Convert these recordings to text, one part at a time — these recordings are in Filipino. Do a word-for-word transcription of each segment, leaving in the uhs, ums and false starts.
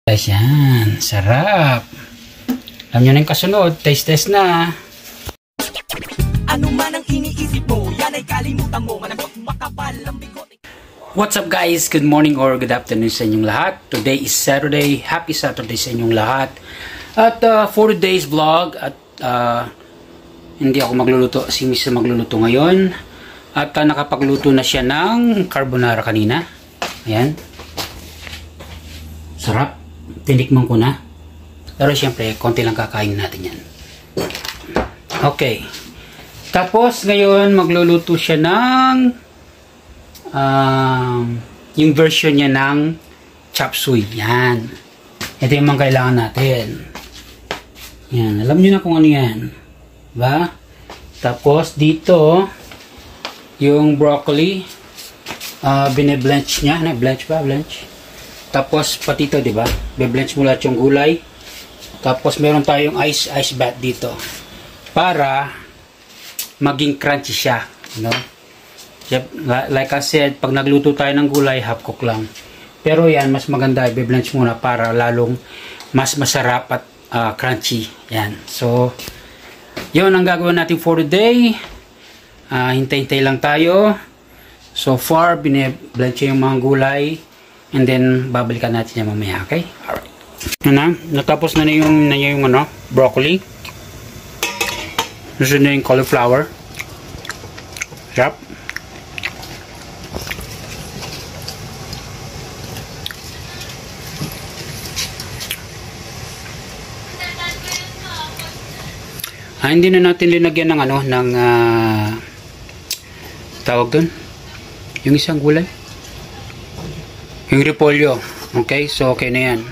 Guys, yan. Sarap. Alam nyo na yung kasunod. Taste test na. Ano man ang iniisip mo, yan ay kalimutan mo. Managot makapal ang bigot. What's up guys? Good morning or good afternoon sa inyong lahat. Today is Saturday. Happy Saturday sa inyong lahat. At uh, for today's vlog, at uh, hindi ako magluluto. Si Miss magluluto ngayon. At uh, nakapagluto na siya ng carbonara kanina. Ayan. Sarap. Tinikman ko na. Pero syempre, konti lang kakain natin yan. Okay. Tapos, ngayon, magluluto siya ng um, yung version niya ng chop suey. Yan. Ito yung mga kailangan natin. Yan. Alam niyo na kung ano yan. Diba? Tapos, dito, yung broccoli, uh, biniblanch niya. Na, blanch ba? Blanch. Tapos, pati ito, diba? Biblanch mo lahat yung gulay. Tapos, meron tayong ice, ice bath dito. Para maging crunchy siya. You know? Like I said, pag nagluto tayo ng gulay, half cook lang. Pero yan, mas maganda, biblanch muna para lalong mas masarap at uh, crunchy. Yan. So, yun ang gagawin natin for today. Uh, hintay-hintay lang tayo. So far, biniblanch yung mga gulay. And then, babalikan natin yan mamaya, okay? Alright. Yan na. Natapos na na yung, na yung ano, broccoli. Gusto na yung cauliflower. Sarap. Ah, hindi na natin linagyan ng ano, ng uh, tawag dun. Yung isang gulay. Yung repolyo. Okay? So, okay na yan.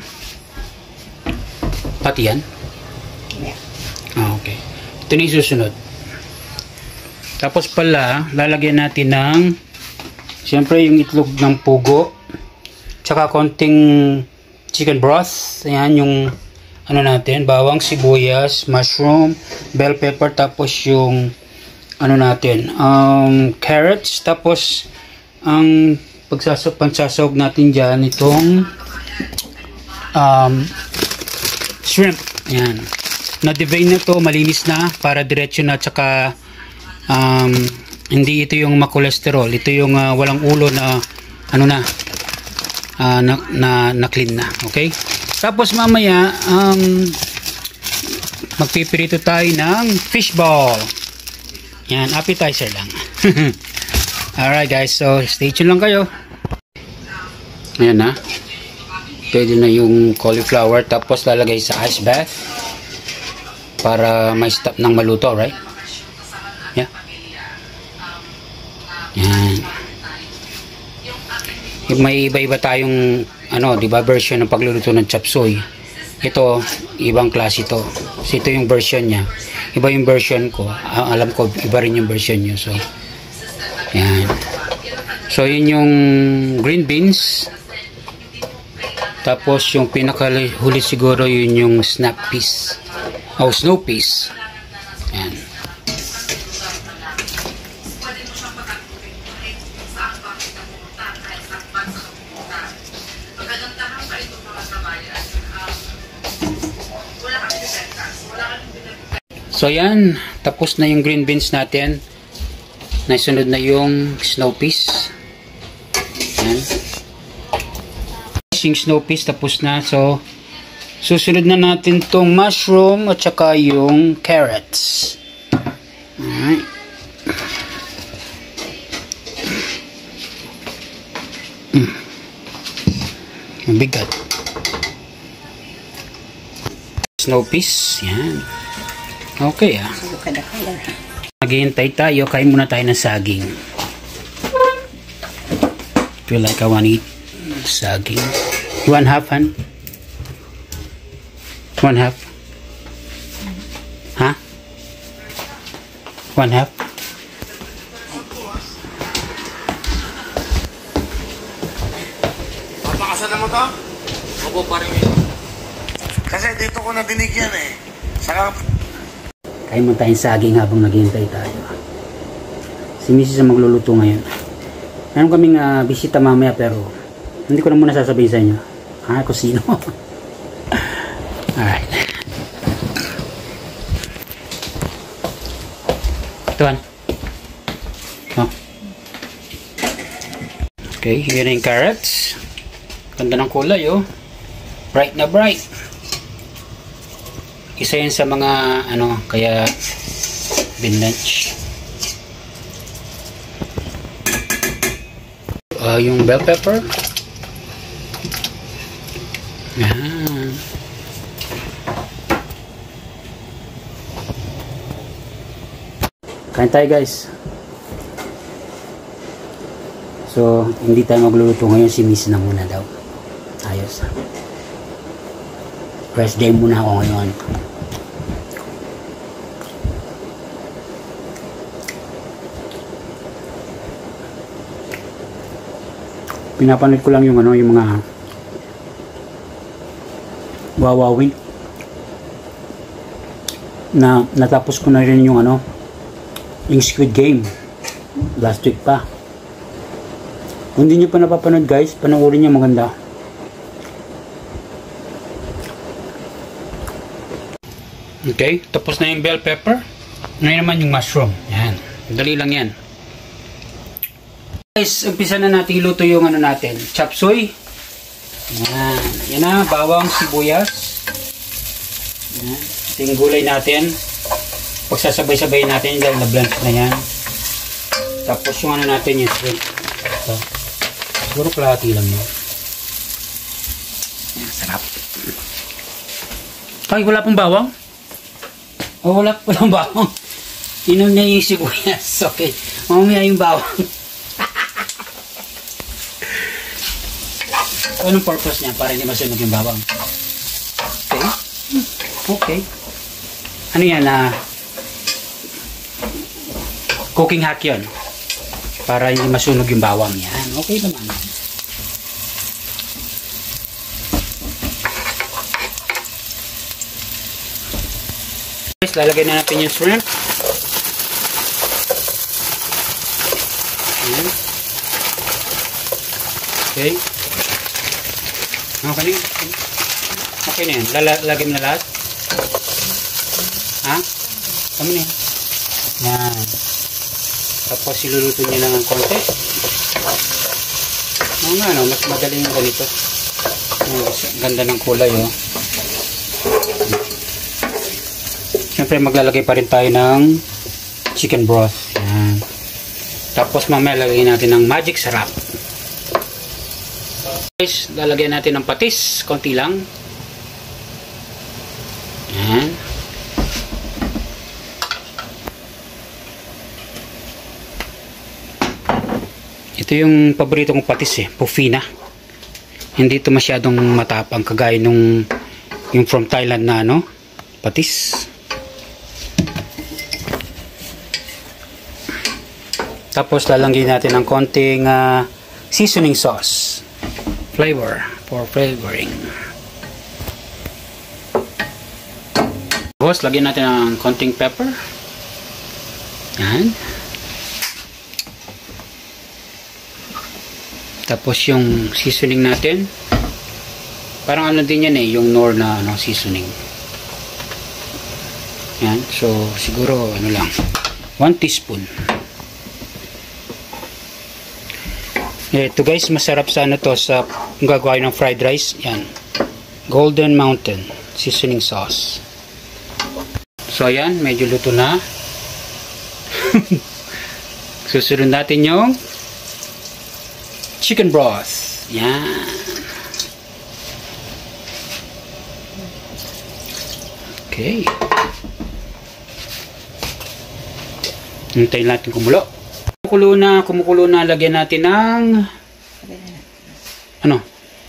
Pati yan? Ah, okay. Ito na yung susunod. Tapos pala, lalagyan natin ng siyempre yung itlog ng pugo. Tsaka konting chicken broth. Ayan yung ano natin. Bawang, sibuyas, mushroom, bell pepper. Tapos yung ano natin. Um, carrots. Tapos ang pagsasog, pagsasog natin dyan itong um, shrimp. Ayan. Na-devein na to, malinis na para diretso na, tsaka um, hindi ito yung makolesterol, ito yung uh, walang ulo na ano na, uh, na, na, na clean na. Okay? Tapos mamaya um, magpipirito tayo ng fishball. Yan, appetizer lang. Alright guys, so stay tuned lang kayo. Ayan na. Pwede na yung cauliflower, tapos lalagay sa ice bath para may stop ng maluto, right? Yeah. Yan. Yung may iba-iba tayong ano, di ba, version ng pagluluto ng chop suey. Ito, ibang klase ito. So, ito yung version niya. Iba yung version ko. Alam ko, iba rin yung version niyo. So, yan. So, yun yung green beans. Tapos, yung pinakahuli siguro, yun yung snap peas. O, oh, snow peas. Yan. So, yan. Tapos na yung green beans natin. Naisunod na yung snow peas. Yan. Yung snow peas tapos na. So, susunod na natin tong mushroom at saka yung carrots. Alright. Mm. Mabigat. Snow peas. Yan. Okay ah. Naghihintay tayo, kain muna tayo ng saging. Feel like I want to eat saging. You want half, han? One half? Ha? Huh? One half? Papakasan naman ka? Opo, parang yun. Kasi dito ko nadinig yan eh. Sarap. Kain mo tayong saging habang naghihintay tayo. Si Missus ang magluluto ngayon. Meron kaming uh, bisita mamaya pero hindi ko na muna sasabihin sa inyo. Ah, kung sino. Alright. Tuan. Oh. Okay, here na yung carrots. Ganda ng kulay, oh. Bright na bright. Isa yan sa mga, ano, kaya binlunch. Uh, yung bell pepper. Yan. Kain tayo, guys. So, hindi tayo magluluto ngayon. Si Miss na muna daw. Ayos. Rest day muna ako ngayon. Pinapanood ko lang yung ano, yung mga wawawin. Na natapos ko na rin yung ano, yung Squid Game last week pa. Kung hindi nyo pa napapanood, guys, panoorin nyo, maganda. Okay, tapos na yung bell pepper. Ngayon naman yung mushroom. Yan, dali lang yan. Guys, umpisa na natin iluto yung ano natin, chop suey. Yan, yan na, bawang, sibuyas. Yan, ito yung gulay natin. Pagsasabay-sabay natin dahil na-blanch na yan. Tapos yung ano natin, yung shrimp. Ito. Siguro kalahati lang yun. Yan, sarap. Ay, wala pong bawang? Oh, wala pong bawang. Inom niya yung sibuyas. Okay. Mamaya yung bawang. Anong purpose niya? Para hindi masunog yung bawang. Okay. Okay. Ano yan na? Uh, cooking hack yun. Para hindi masunog yung bawang yan. Okay naman. Guys, lalagay na natin yung shrimp. Ayan. Okay. Okay na yun. Okay na yun. Lalagay mo na lahat. Ha? Kami na yun. Yan. Tapos iluluto niya lang ng konti. Oo nga, no? Mas madali yung ganito. Ang ganda ng kulay, oh. Siyempre maglalagay pa rin tayo ng chicken broth. Yan. Tapos mamaya lagay natin ng magic sarap. Guys, lalagyan natin ng patis, konti lang. Yan. Ito yung paborito kong patis, eh, pufina. Hindi ito masyadong matapang kagaya nung yung from Thailand na ano, patis. Tapos lalagyan natin ng konting uh, seasoning sauce. Flavor for flavoring. Tapos lagyan natin ng konting pepper. Yan. Tapos yung seasoning natin. Parang ano din yan, eh, yung Knorr na ano, seasoning. Yan. So siguro ano lang, one teaspoon. Ito guys, masarap sa ano to, sa kung gagawin ng fried rice. Yan, Golden Mountain seasoning sauce. So ayan, medyo luto na. Susunod natin yung chicken broth. Yan. Okay. Hintayin natin kumulo. Kumukulo na, kumukulo na, lagyan natin ng ano?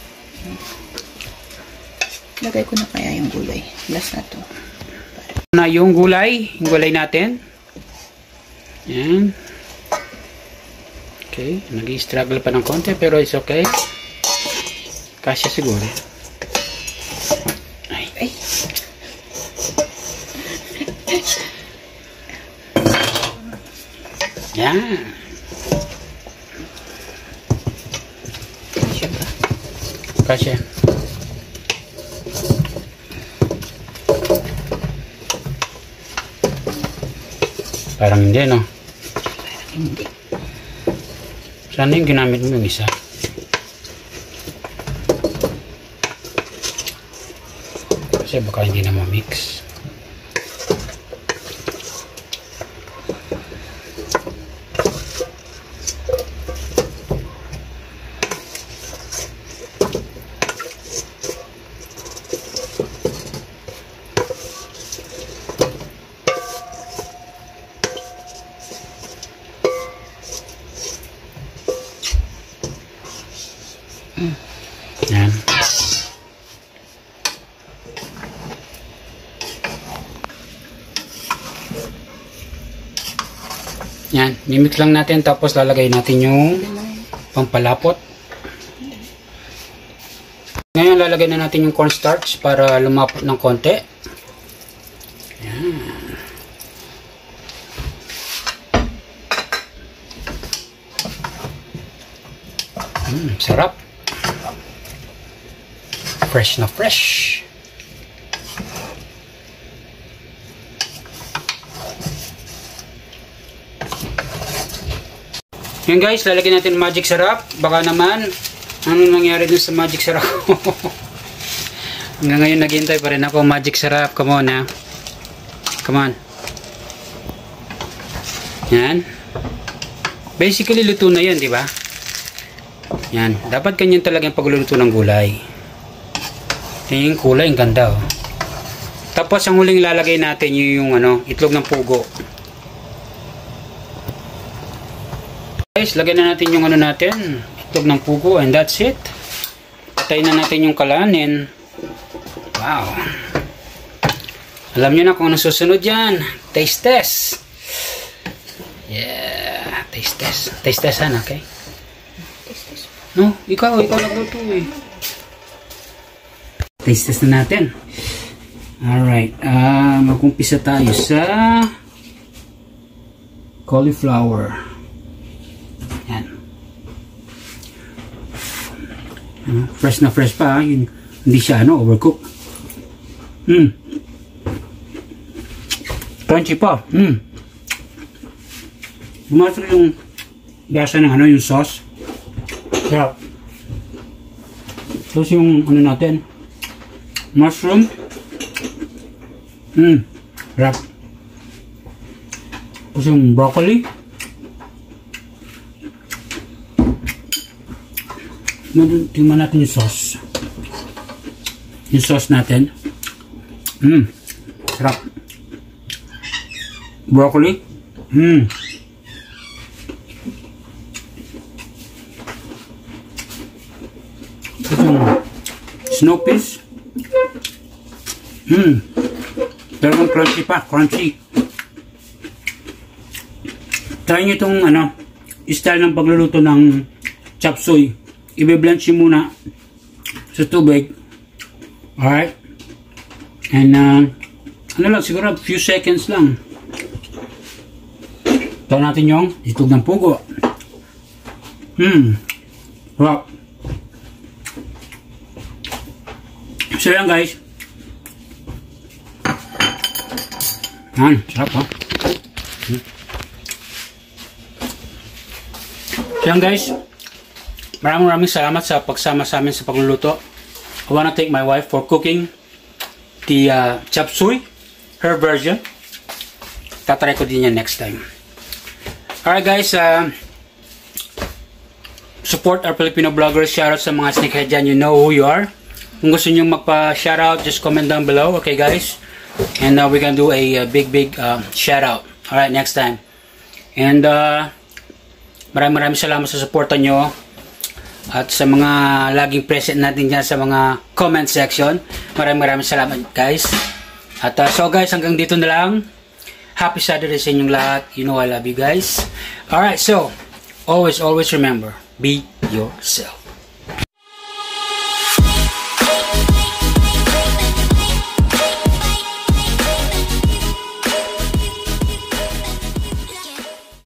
Lagay ko na kaya yung gulay. Last na to. Na yung gulay, yung gulay natin. Yan. Okay, nag-i-struggle pa ng konti pero it's okay. Kasya siguro. Ay. Ay. Yan. Kasya. Parang hindi, no? Hindi. Sana yung ginamit mo yung isa. Kasi baka hindi na ma-mix. Yan. Yan, mimix lang natin tapos lalagay natin yung pampalapot. Ngayon lalagay na natin yung cornstarch para lumapot ng konti. Yan. Mm, sarap. Fresh na fresh. Yan guys, lalagyan natin magic syrup. Baka naman, ano nangyari dun sa magic syrup? Hanggang ngayon naghihintay pa rin ako magic syrup. Come on ha. Come on. Yan. Basically, luto na yan, di ba? Yan. Dapat ganyan talaga yung pagluluto ng gulay. Yan yung kulay, ang ganda oh. Tapos ang huling lalagay natin yung, yung ano, itlog ng pugo. Guys, lagyan na natin yung ano natin, itlog ng pugo, and that's it. Patayin na natin yung kalanin. Wow. Alam nyo na kung ano susunod yan. Taste test. Yeah, taste test. Taste test han, okay? No, ikaw, ikaw nagluto eh. Taste test na natin. Alright, uh, mag-umpisa tayo sa cauliflower. Yan. Uh, fresh na fresh pa, yun, hindi siya ano, overcook. Mm. Crunchy pa. Mm. Bumasok yung gasa ng ano, yung sauce. Sarap. Tapos yung ano natin, mushroom. Mmm. Sarap. Tapos yung broccoli. Tingnan natin yung sauce. Yung sauce natin. Mmm. Sarap. Broccoli. Mmm. Tapos yung snow peas. Mmm. Talagang crunchy pa. Crunchy. Try nyo itong ano, style ng pagluluto ng chop suey. I-blanch nyo muna sa tubig. Alright. And uh, ano lang, siguro few seconds lang. Try natin yung itlog ng pugo. Hmm. Wow. So yan guys. Yan, sarap ha. Hmm. So yan guys. Maraming maraming salamat sa pagsama sa amin sa pagluluto. I wanna thank my wife for cooking the uh, chop suey, her version. Tatry ko din yan next time. Alright guys, uh, support our Filipino vloggers. Shoutout sa mga sneakhead dyan. You know who you are. Kung gusto nyo magpa-shoutout, just comment down below. Okay guys? And uh, we're gonna do a, a big big uh, shoutout. Alright, next time. And uh, maraming maraming salamat sa supporta nyo. At sa mga laging present natin dyan sa mga comment section. Maraming maraming salamat guys. At uh, so guys, hanggang dito na lang. Happy Saturday sa inyong lahat. You know I love you guys. Alright, so always always remember, be yourself.